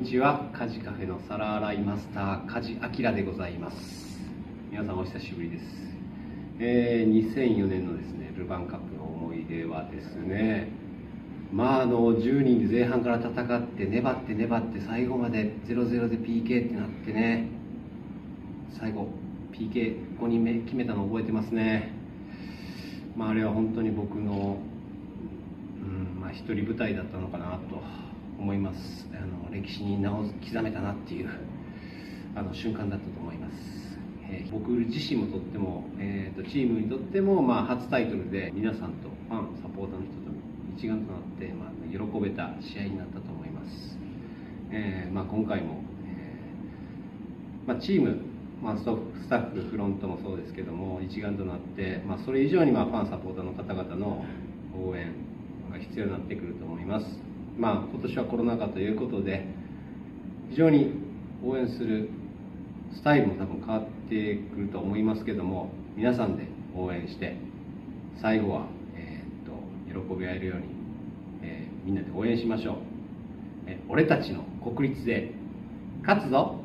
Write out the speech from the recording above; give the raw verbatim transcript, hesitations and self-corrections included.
ちは。家事カフェの皿洗いマスター梶明でございます。皆さんお久しぶりです。えー、にせんよねんのですねルヴァンカップの思い出はですね、まああのじゅうにんで前半から戦って粘って粘って最後まで ゼロゼロ で ピーケー ってなってね、最後 ピーケーご 人目決めたの覚えてますね。まああれは本当に僕の、うんまあ、一人舞台だったのかなと思います。あの歴史に名を刻めたなっていうあの瞬間だったと思います。えー、僕自身もとっても、えー、とチームにとっても、まあ、初タイトルで皆さんとファンサポーターの人と一丸となって、まあ、喜べた試合になったと思います。えーまあ、今回も、えーまあ、チーム、まあ、スタッフ、スタッフフロントもそうですけども一丸となって、まあ、それ以上にまあファンサポーターの方々の応援が必要になってくると思います。まあ、今年はコロナ禍ということで非常に応援するスタイルも多分変わってくると思いますけども、皆さんで応援して最後は、えー、っと喜び合えるように、えー、みんなで応援しましょう。えー、俺たちの国立で勝つぞ。